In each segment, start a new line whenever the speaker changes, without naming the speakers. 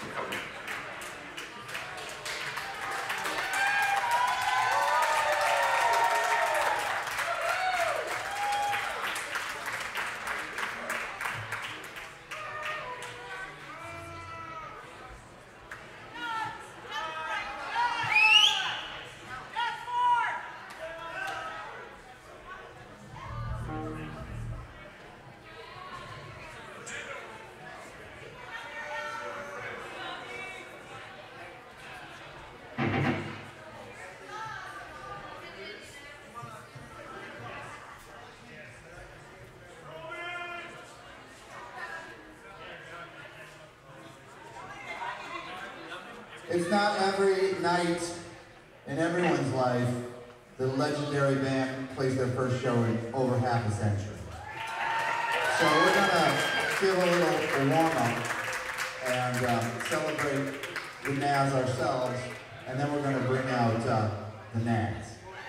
It's not every night in everyone's life the legendary band plays their first show in over half a century. So we're gonna give a little warm-up and celebrate the Nazz ourselves, and then we're gonna bring out the Nazz.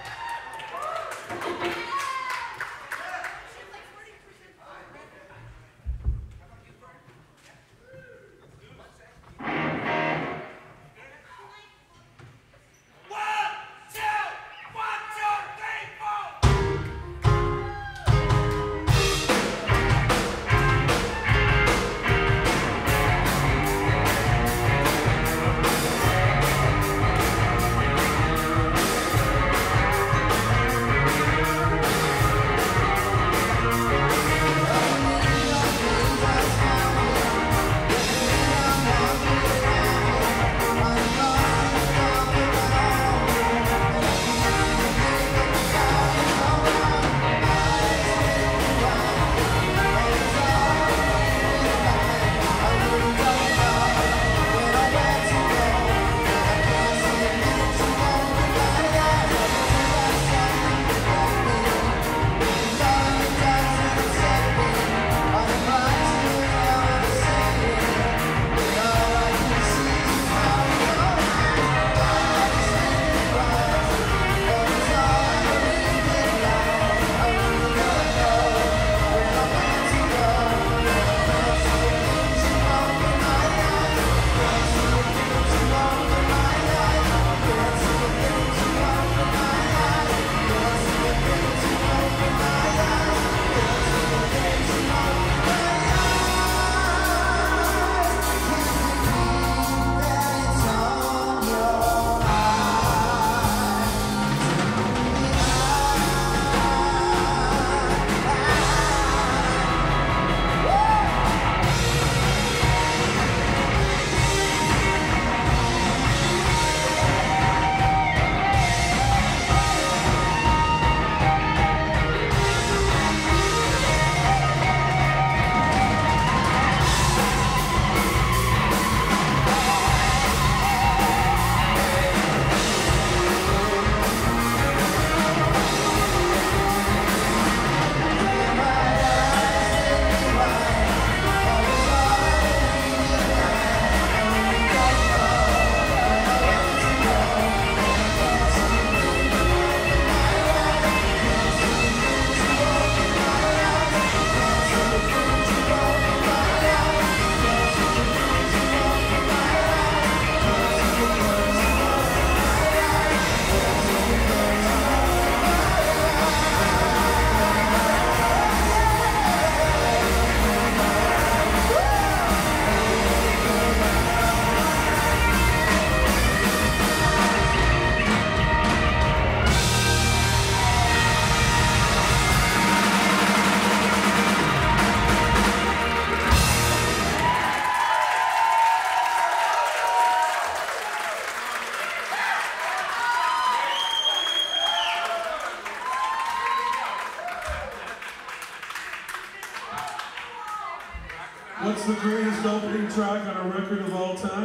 What's the greatest opening track on a record of all time?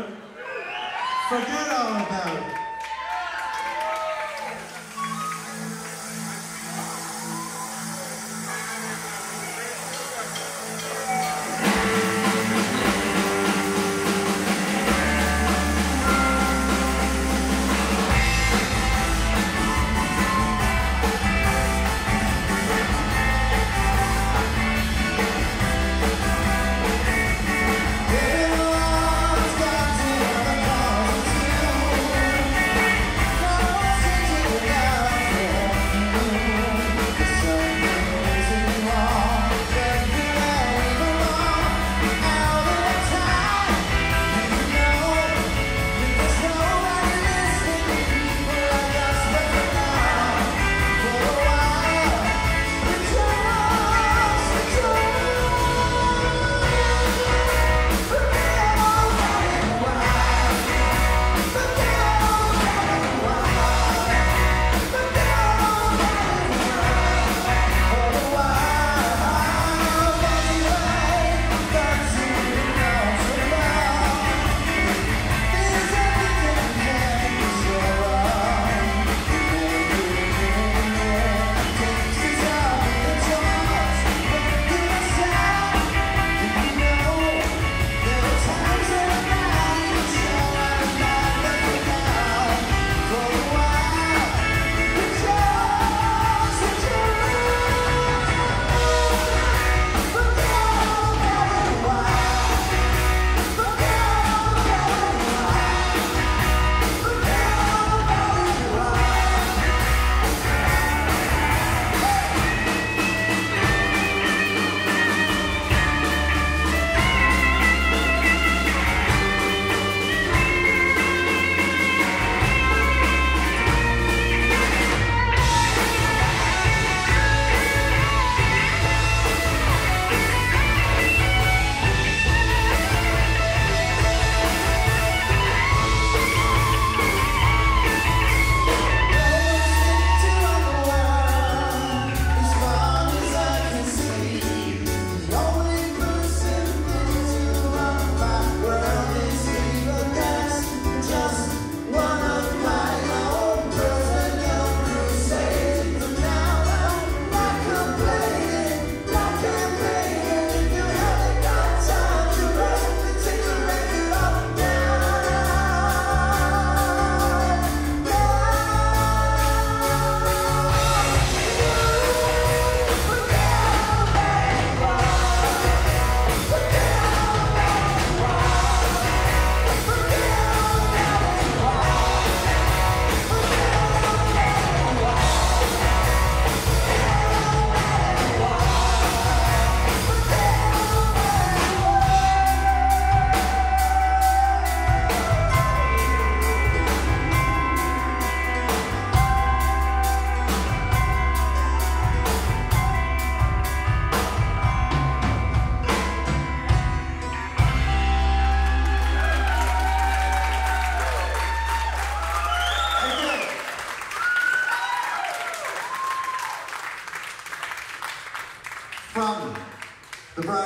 Forget all about it.
Everyone's got to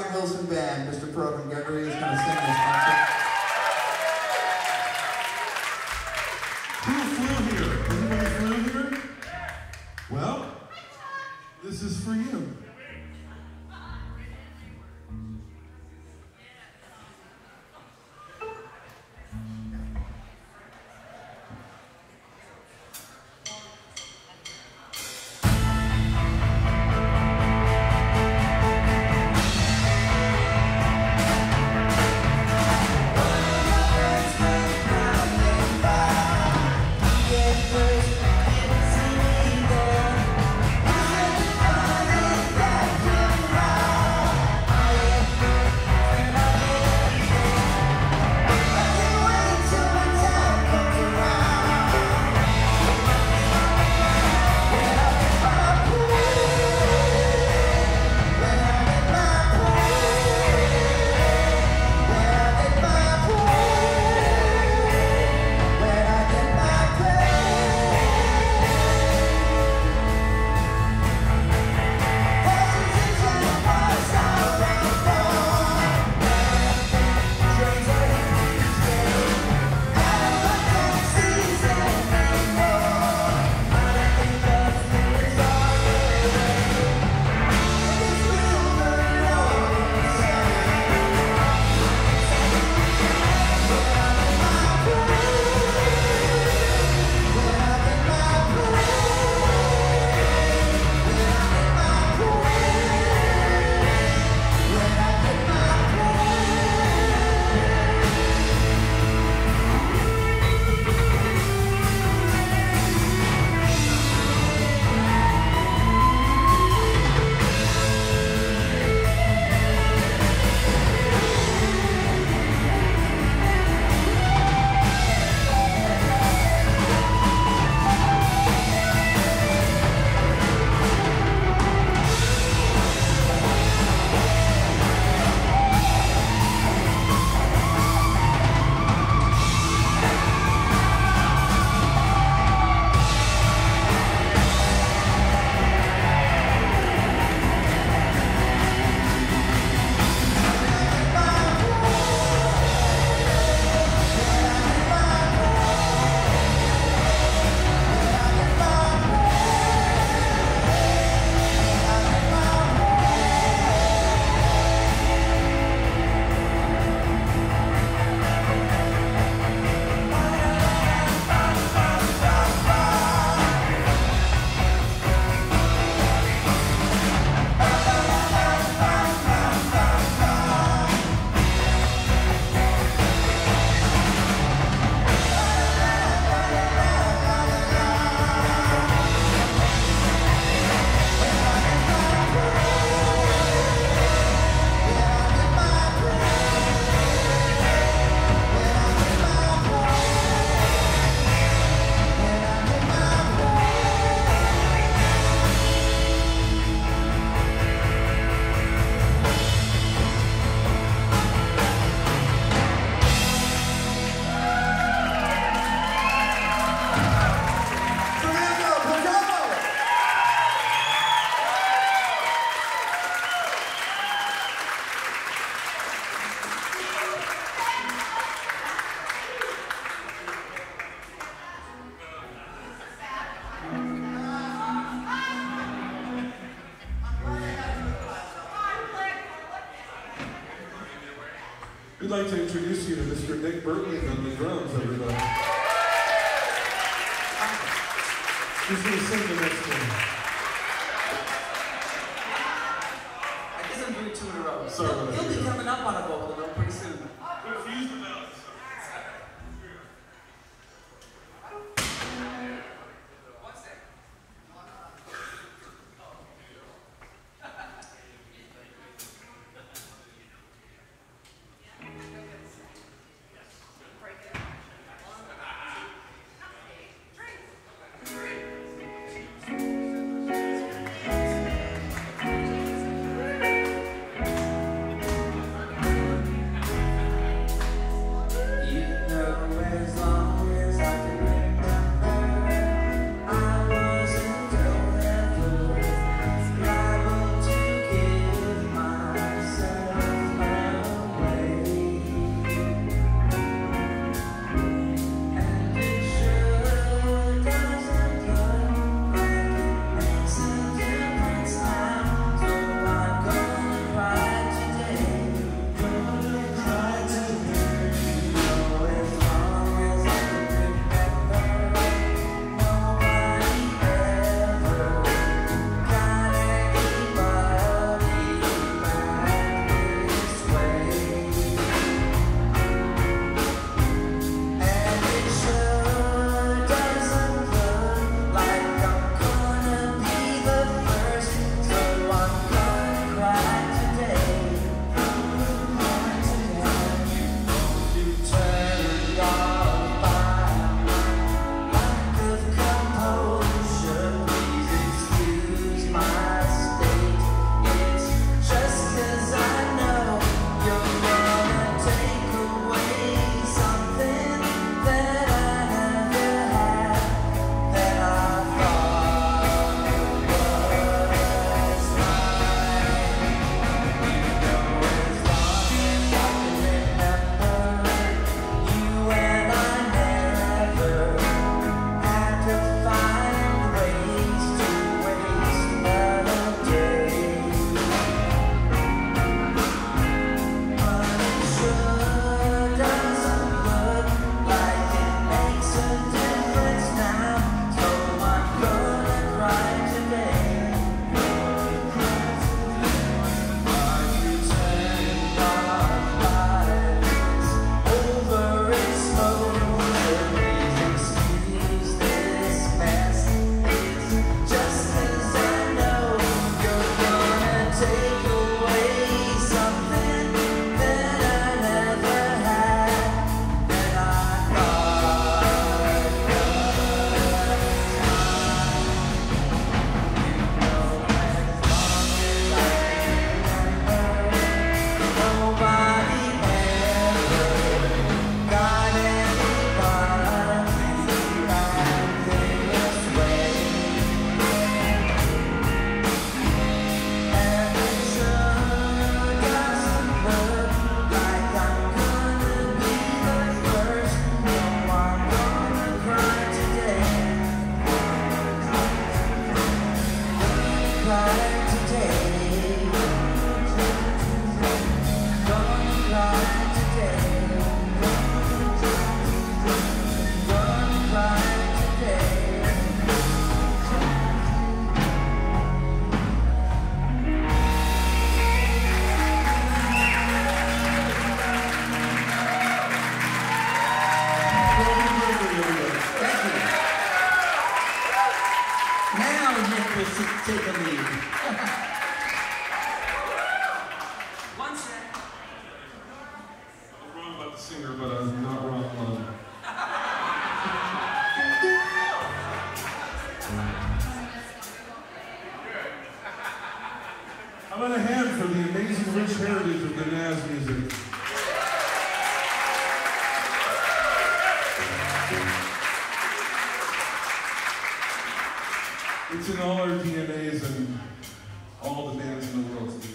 Brian Wilson Band. Mr. Probyn Gregory is going to sing this concert.
Who flew here? Anybody flew here? Well, this is for you. We'd like to introduce you to Mr. Nick Bertling on the drums, everybody. He's going to sing the next one.
I guess I'm doing two in a row.
Sorry,
He'll be coming up on a vocal though pretty soon.
Confused about it.
to take a lead. One sec.
I'm wrong about the singer, but I'm not wrong about him. How about a hand for the amazing rich heritage of the Nazz music? It's in all our DNAs and all the bands in the world's DNAs.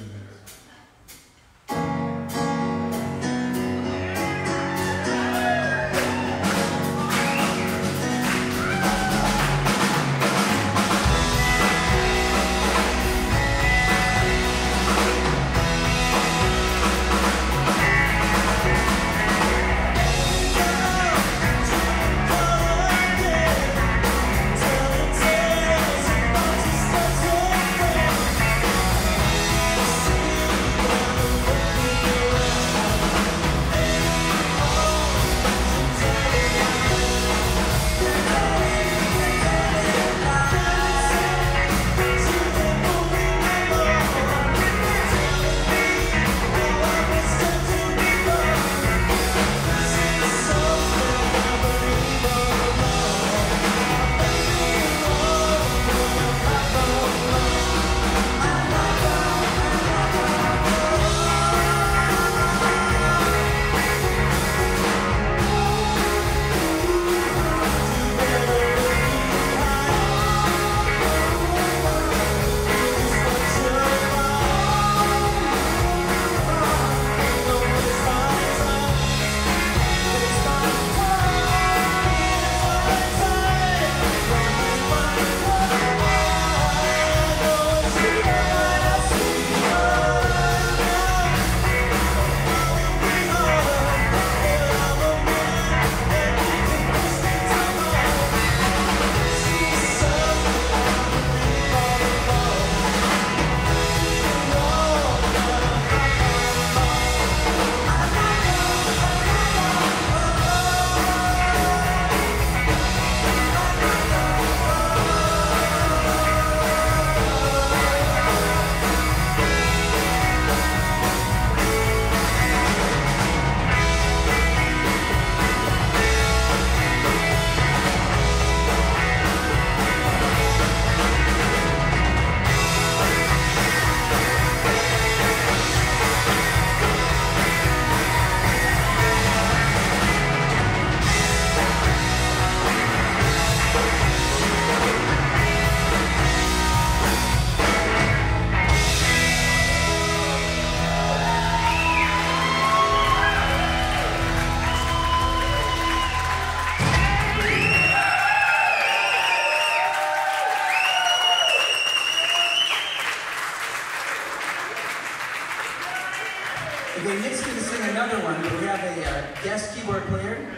Okay, Nick's going to sing another one, but we have a guest keyboard player.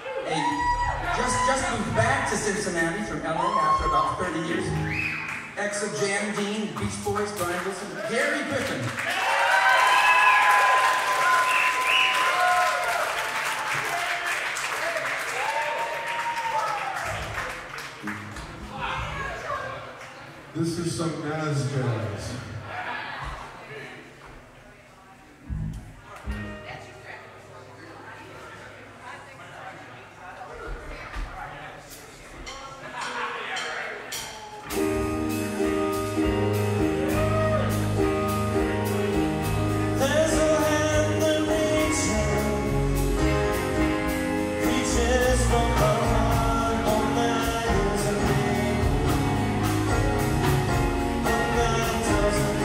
Just moved back to Cincinnati from LA after about 30 years. Ex of Jan Dean, Beach Boys, Brian Wilson, Gary Griffin.
This is some Nazz jazz.
Doesn't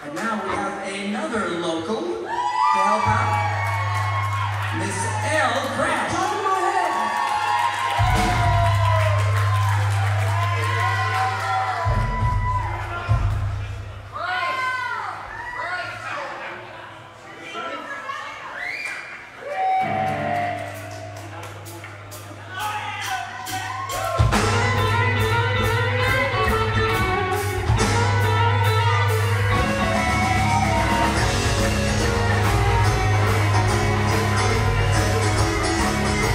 And now we have another local to help out. Miss L. Crash.
Thank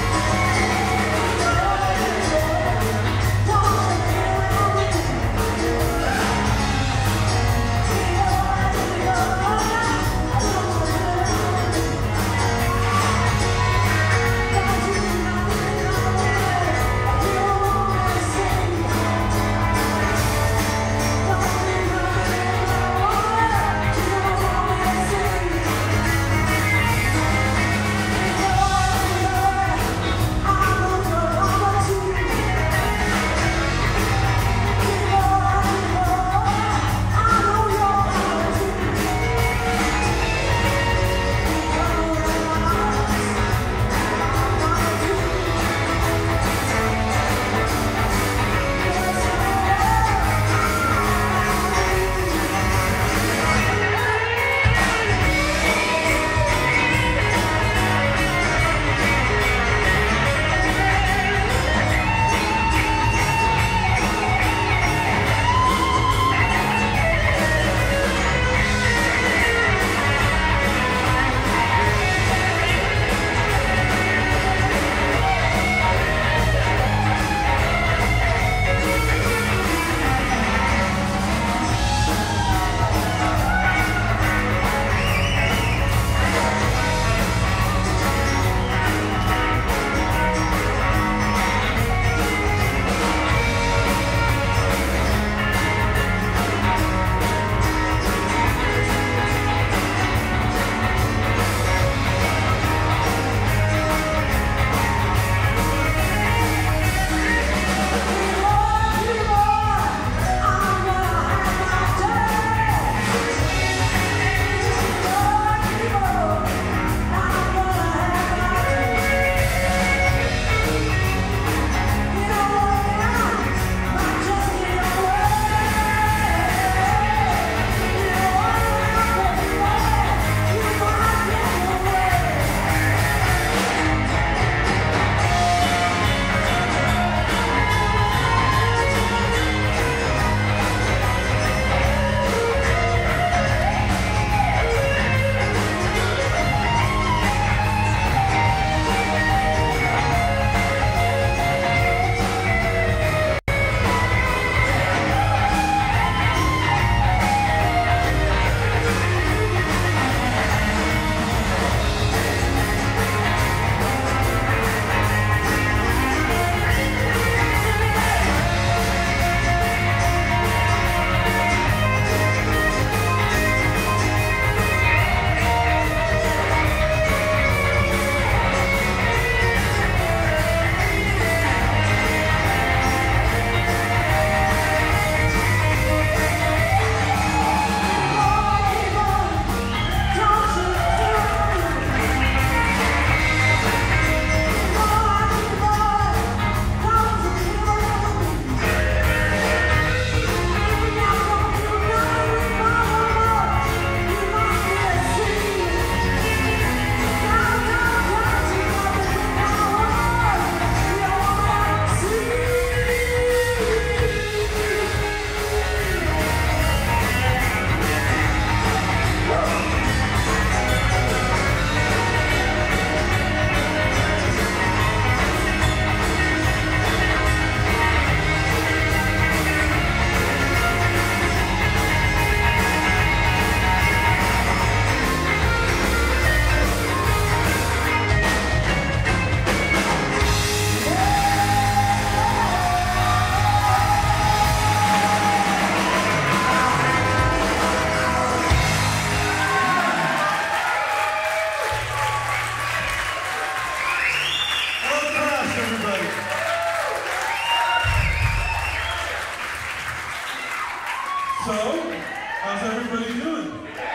How's everybody doing?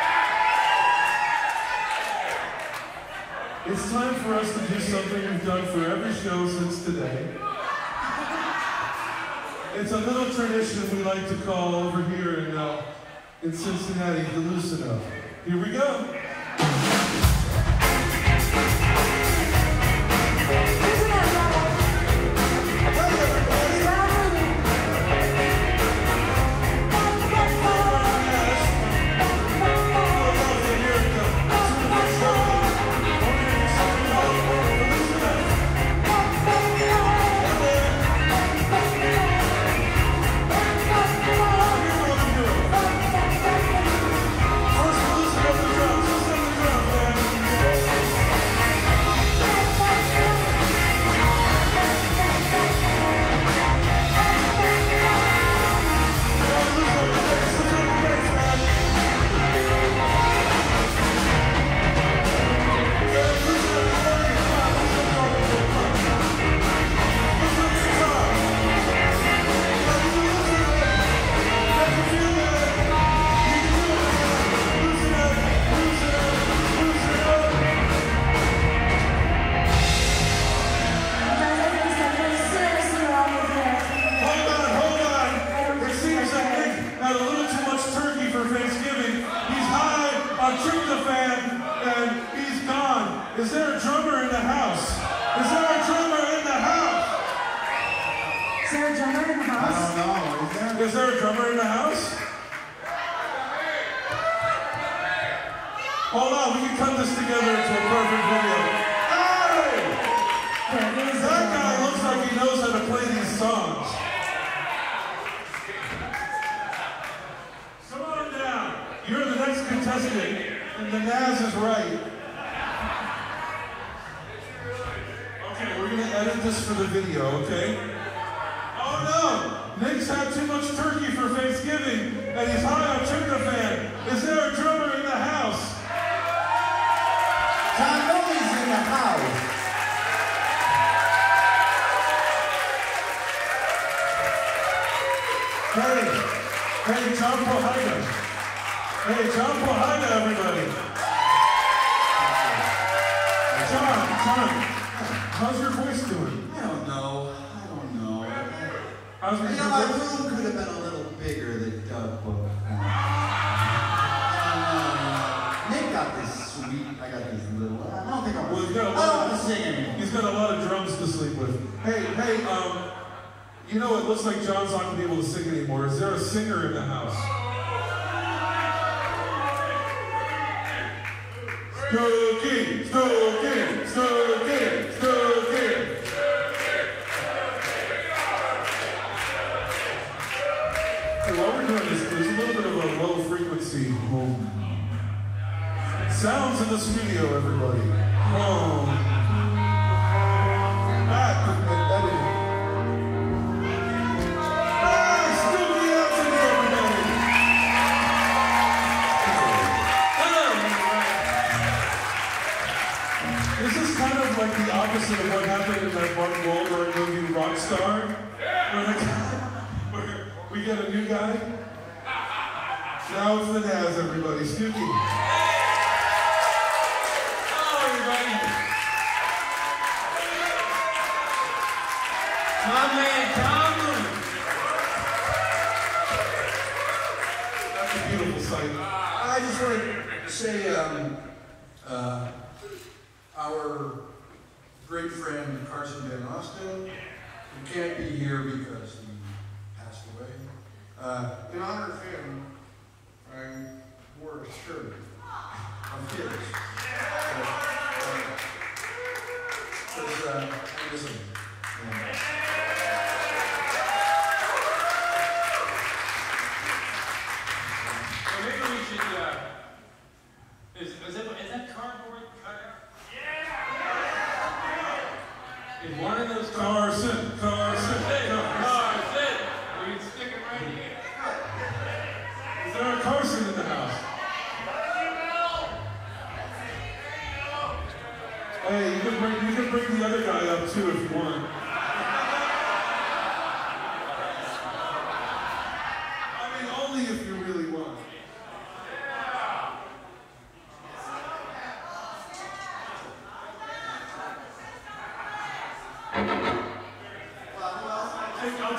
It's time for us to do something we've done for every show since today. It's a little tradition we like to call over here in Cincinnati, the loosen up. Here we go. Is there a drummer in the house? Is there a drummer in the house?
Is there a drummer in the house?
I don't know.
Is there a drummer in the house? Hold on, we can cut this together into a perfect video. Hey! That guy looks like he knows how to play these songs. Come on down. You're the next contestant, and the Nazz is right. We're going to edit this for the video, okay? Oh no! Nick's had too much turkey for Thanksgiving, and he's high on tryptophan. Is there a drummer in the house?
Thom Mooney's in the house.
Hey, John Pohida. Hey, John Pohida, everybody. John. How's your voice doing?
I don't know.
How's your
My
voice?
room could have been a little bigger than Doug booked. Nick got this sweet. I got this little. I don't think I'm.
Well,
I don't want to sing anymore.
He's got a lot of drums to sleep with. Hey, you know, it looks like John's not going to be able to sing anymore. Is there a singer in the house? Stewkey. Hey, while we're doing this, there's a little bit of a low frequency sounds in the studio, everybody. Stewkey Antoni, everybody. This is kind of like the opposite of what happened in that Mark Wahlberg movie Rockstar, where we get a new guy. Now it's the Nazz, everybody. Stewkey.
Hello, everybody. My man, Thom Mooney.
That's a beautiful sight.
I just want to say our great friend Carson Van Austin, who can't be here because he passed away. In honor of him, I wore a shirt of his. Listen.
Maybe we should, is that cardboard cutout? Yeah! In one of those
Carson.
We can stick it right here.
Is there a Carson in the house? Hey, you can bring the other guy up too if you want. I mean, only if you really want.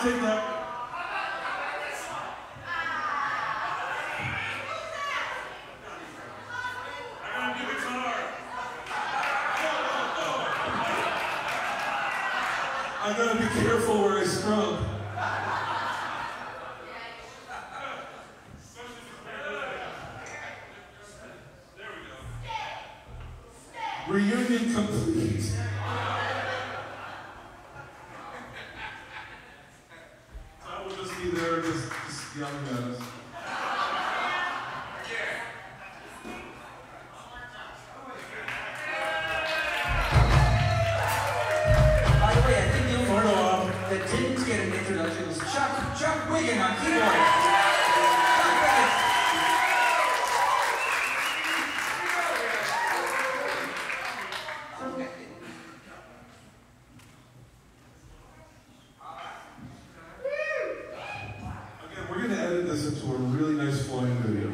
take that. I gotta be careful where I scrub. Reunion complete. I will just be there, just yelling at us.
By the way, I think the only one that didn't get an introduction was Chuck Wiggin on keyboard.
Into a really nice flowing video.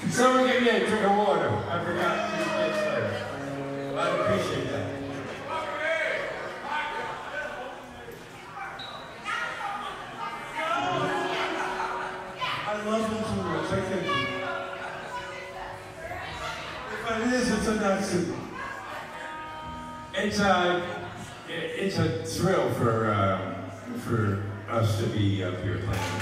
Someone give me a drink of water. I forgot to get started. I appreciate that.
I love them too much. I thank you. But it is, it's a Natsu.
It's a thrill for us to be up here playing.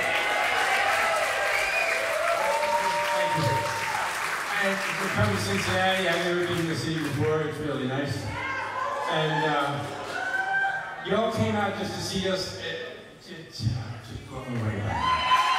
Thank you. And for coming to Cincinnati, I've never been to the city before. It's really nice. And you all came out just to see us. It's just blown me away back.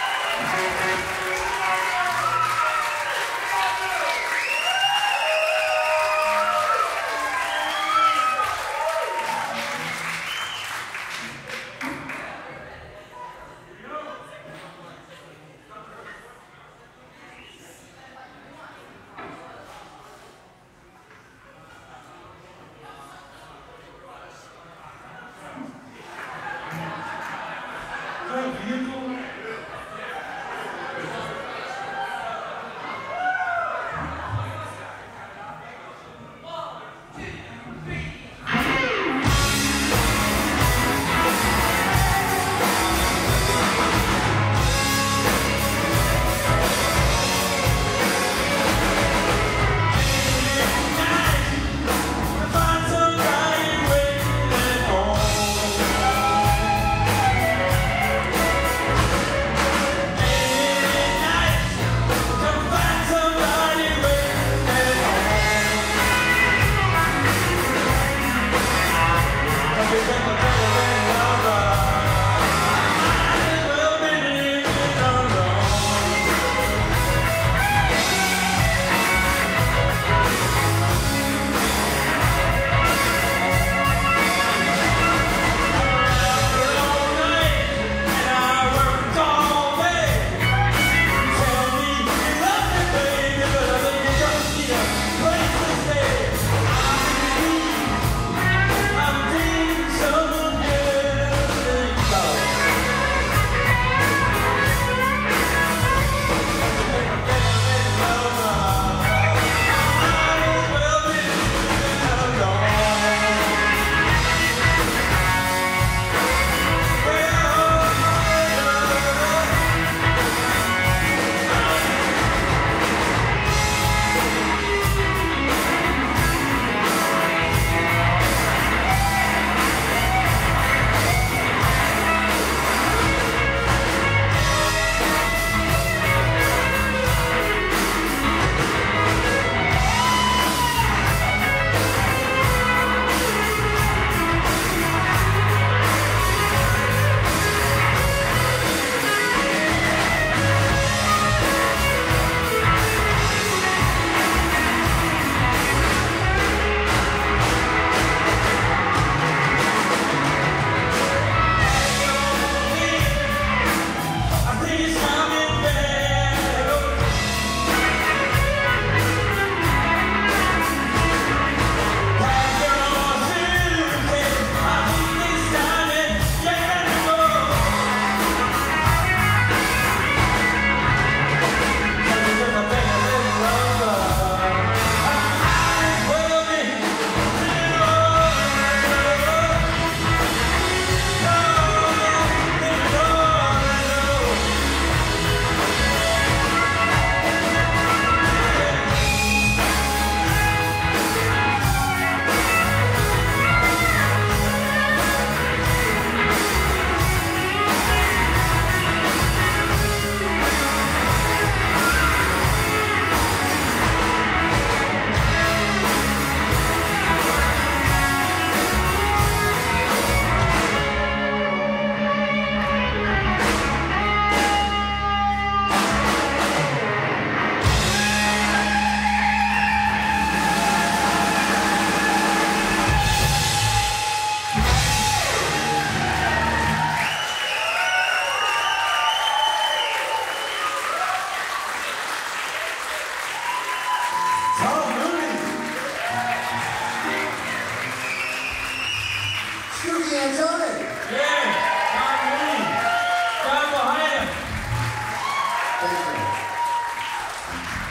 Stewkey Antoni.
Yeah, Thom Mooney. Down behind him.
Thank you.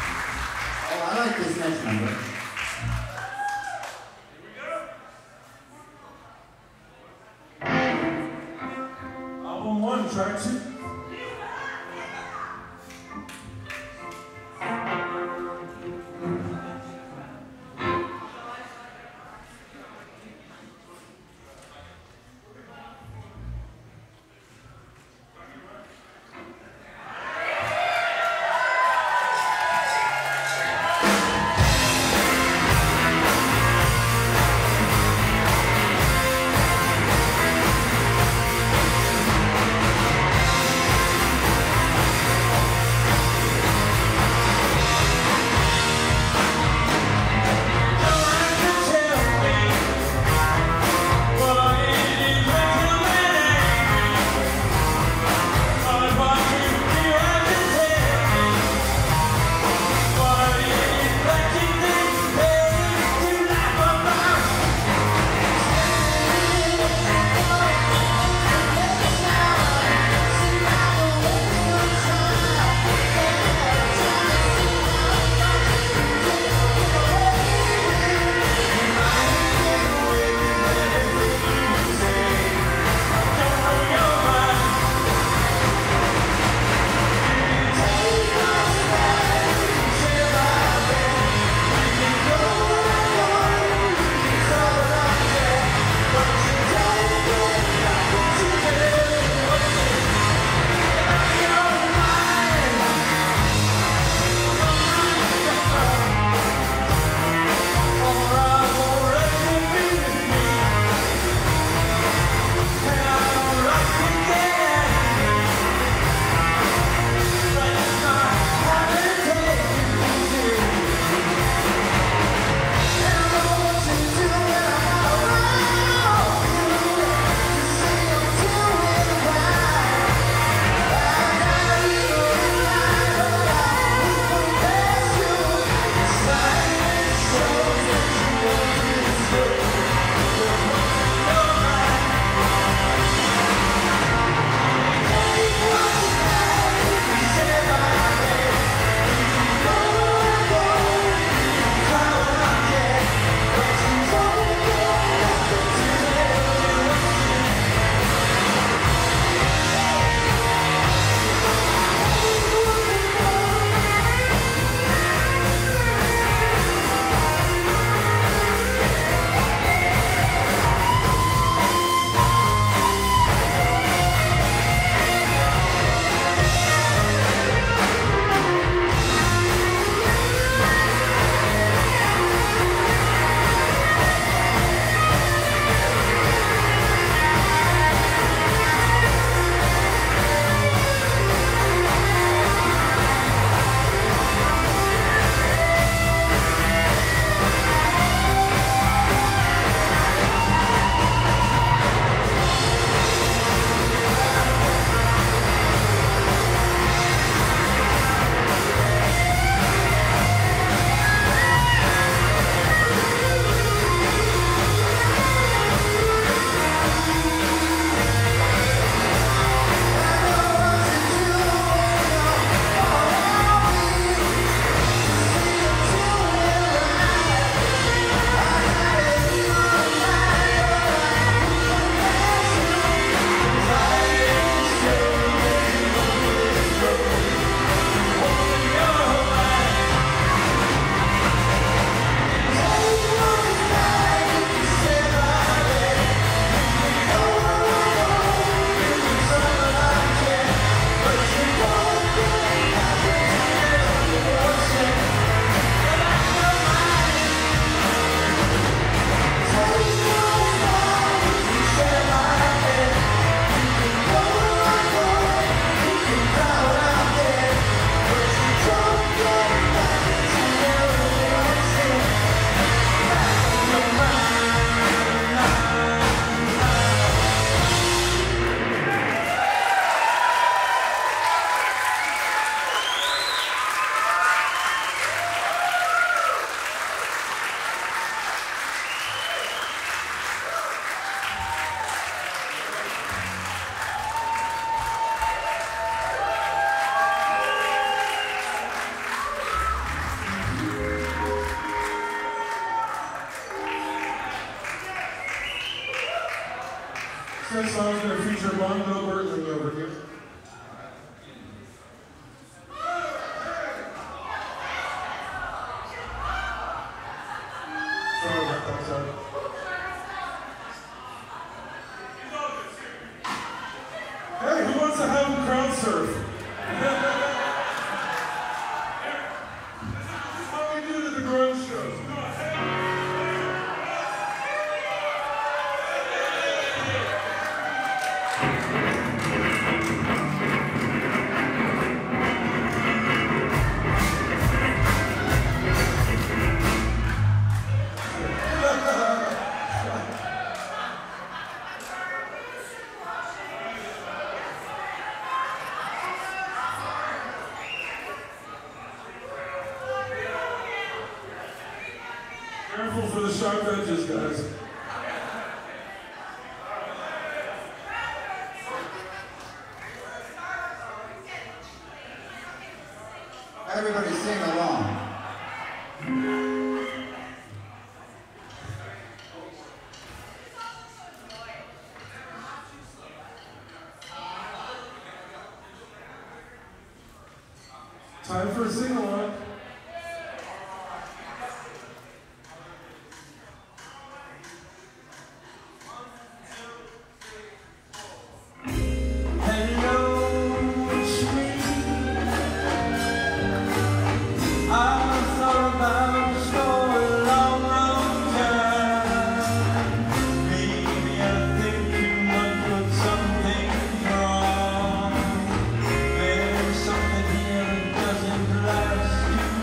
I like this next number.
Album 1, track 2. next song is going to feature Bongo Bertling over here. Sorry about that, sorry. Hey, who wants to have him crowd surf? This is what we do to the grunge shows. Come on, hey. Careful for the sharp edges, guys.
Everybody sing along.
Time for a sing-along.
Something here that doesn't last.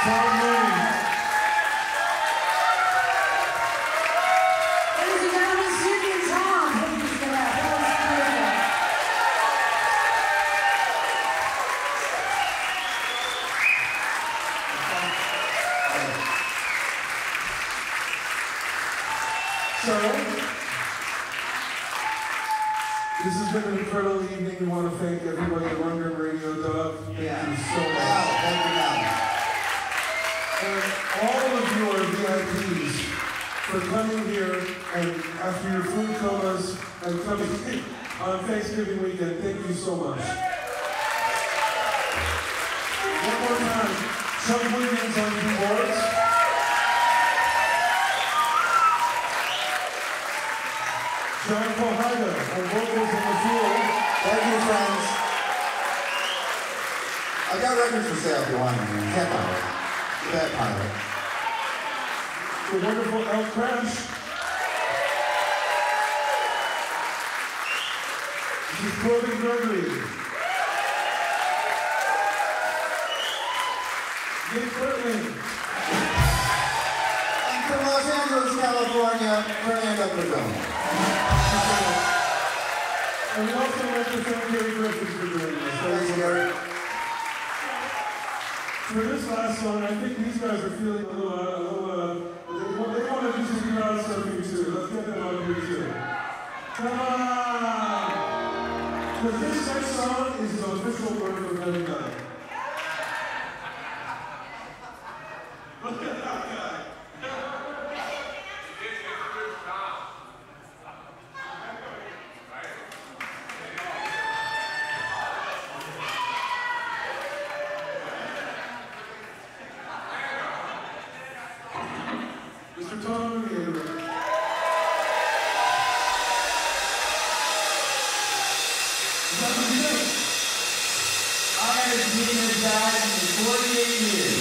Thom Mooney.
Ladies and gentlemen, Stewkey and Thom. Please give it up. That was beautiful.
So, this has been an incredible evening. We want to thank everybody at Rundgren Radio. Doug, thank you so much.
Wow, thank you, Al.
And all of you are VIPs for coming here and after your food comas and coming on Thanksgiving weekend. Thank you so much. One more time, Chuck Williams on keyboards. John Kohida on vocals on the floor.
Thank you, friends. I got records for sale if you want them, man. Can't buy it. Bad pilot.
The wonderful El Crash. This is Probyn Gregory. Nick Burton.
And from Los Angeles, California, Fernando Perdomo.
And we also like to thank Gary Griffiths for doing this.
Thanks, Gary.
For this last song, I think these guys are feeling a little they want to do some crowd surfing too. Let's get them on here too. Come on! Because this next song is an official word for Heaven God. Look at that guy. Mr. Thom Mooney.
I haven't seen this guy in 48 years.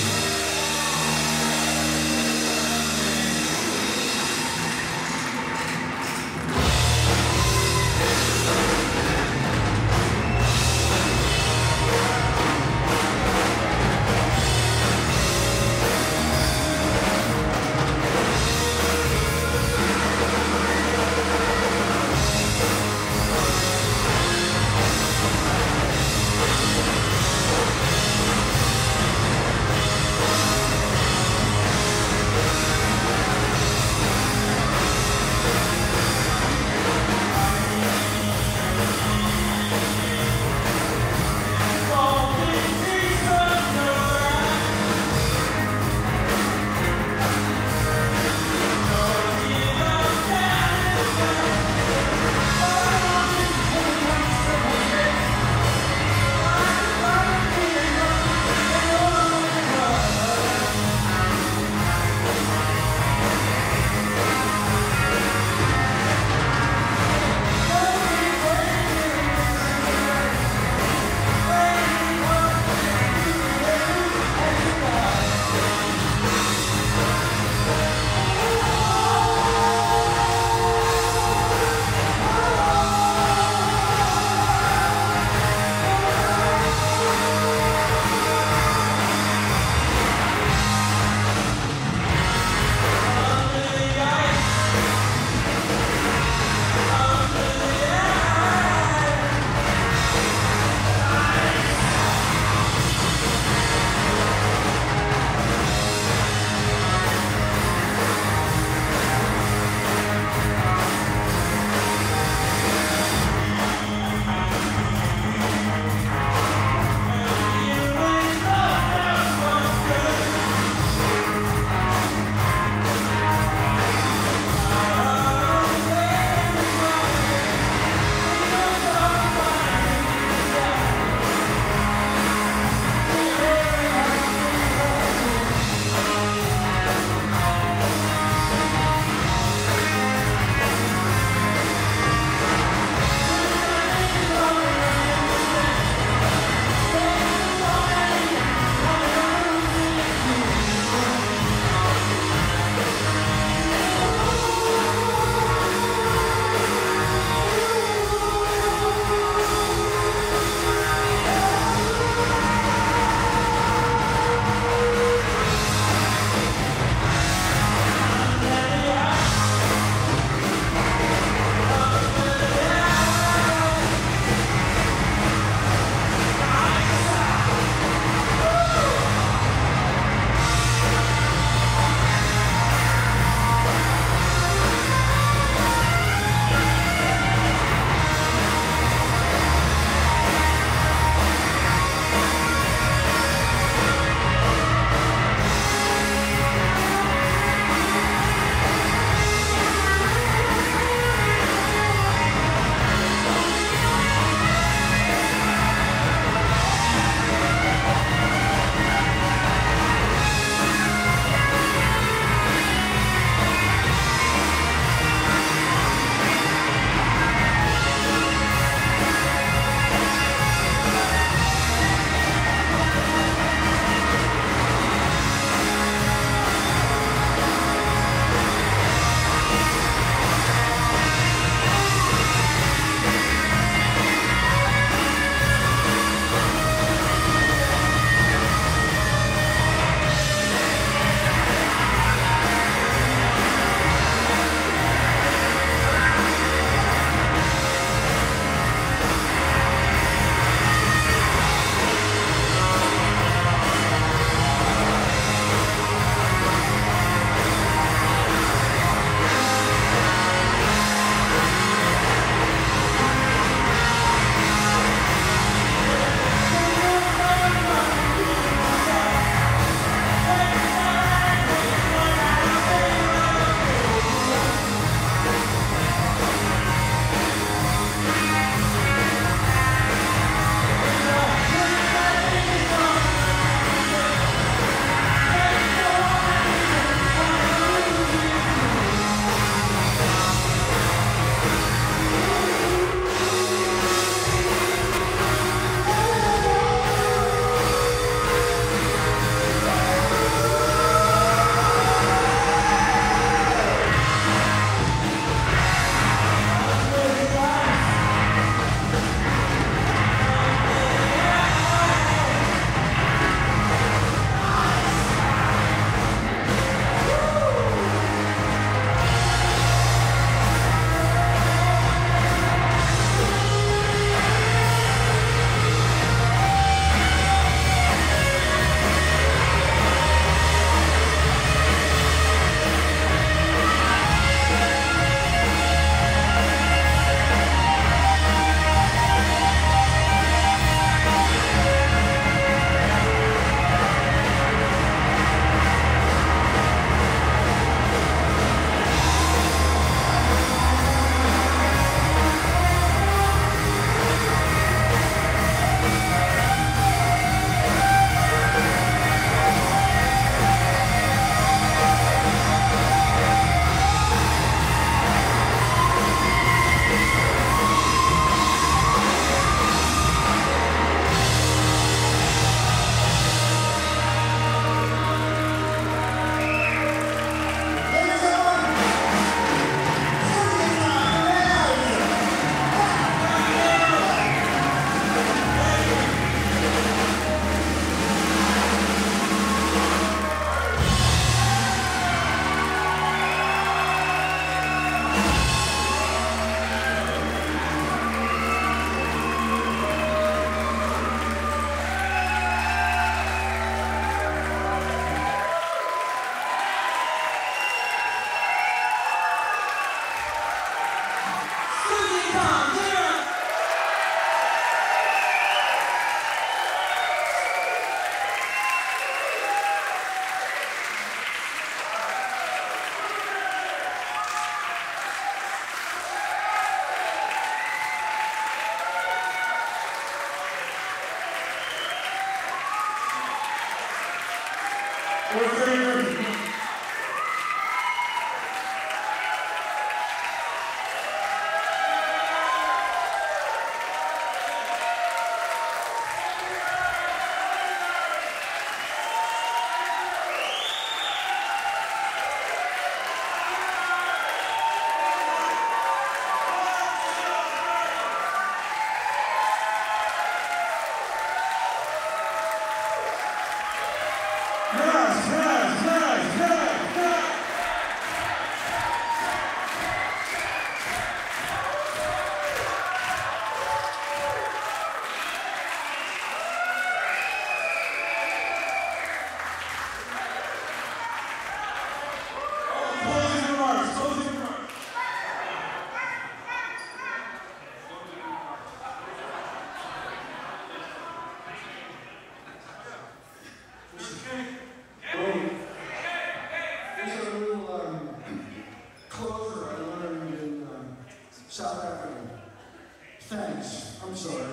Thanks. I'm sorry.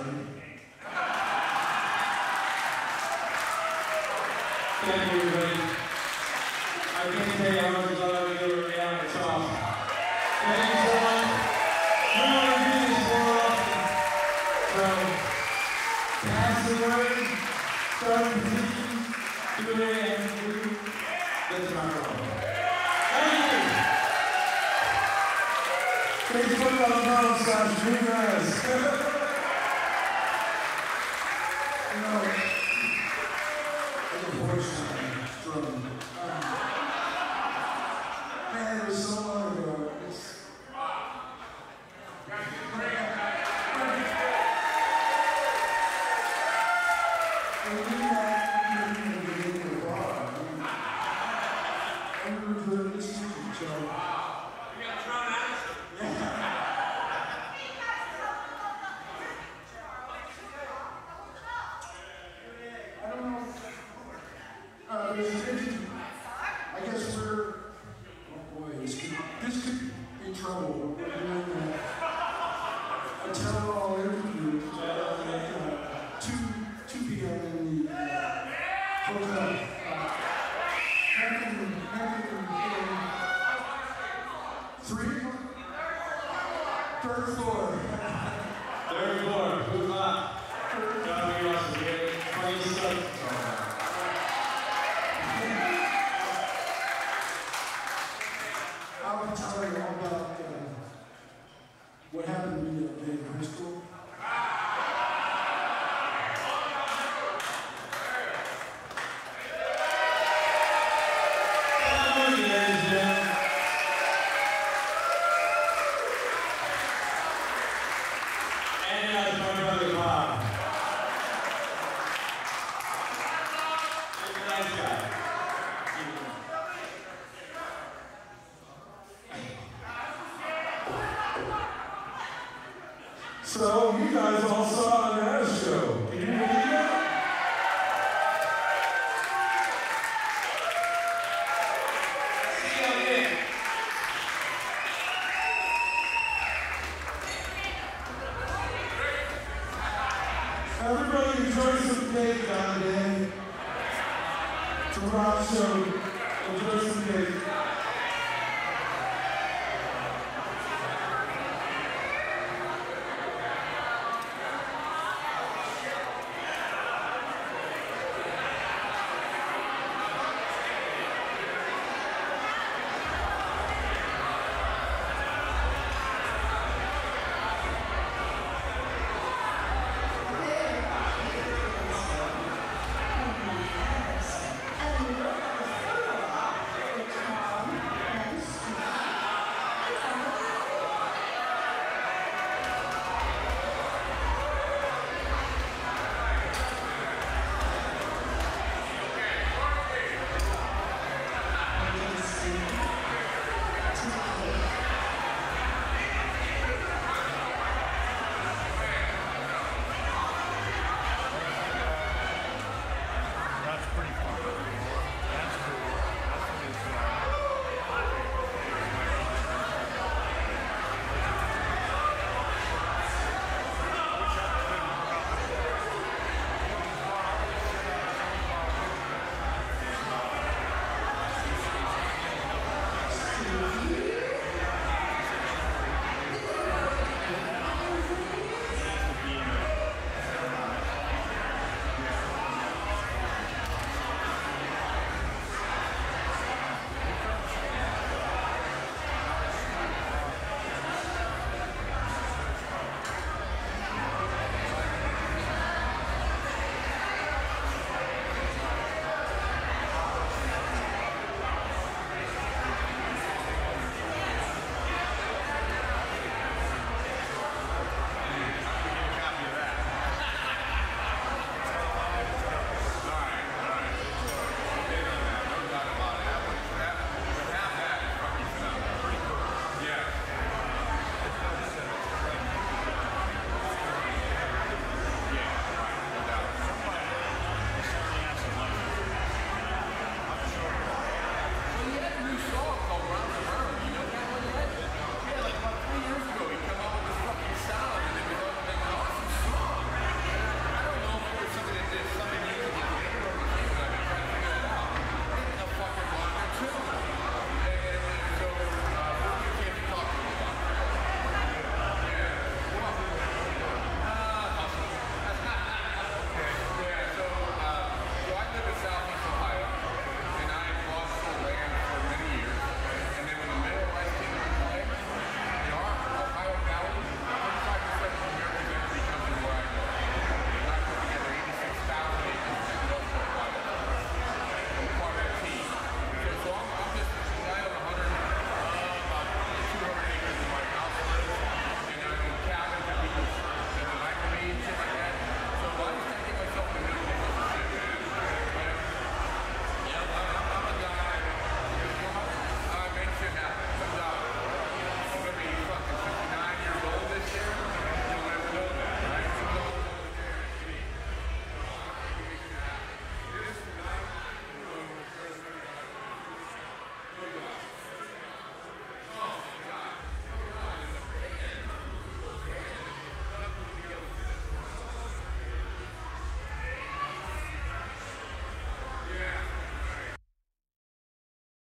Thank you, everybody. I can't tell you how much love I give every hour it's off. Thank you so much. We want to do this more often. So, pass the word, start the teaching, do it, and let's rock and roll. Thank you.
Facebook.com/Dreamers.
You know, the voice drum. Man, it was so long ago. I guess we're, oh boy, this could be trouble. We're doing a tell-all interview at 2 p.m. in the hotel. Third floor.
Third floor, good luck. That'll be awesome. We got 20 seconds.
I'll tell you all about what happened to me that day in high school.
And my brother Bob. He's a nice guy.
So, you guys all saw a Nazz show. Can you believe that? Everybody enjoy some cake down there. It's a rock show. Enjoy some cake.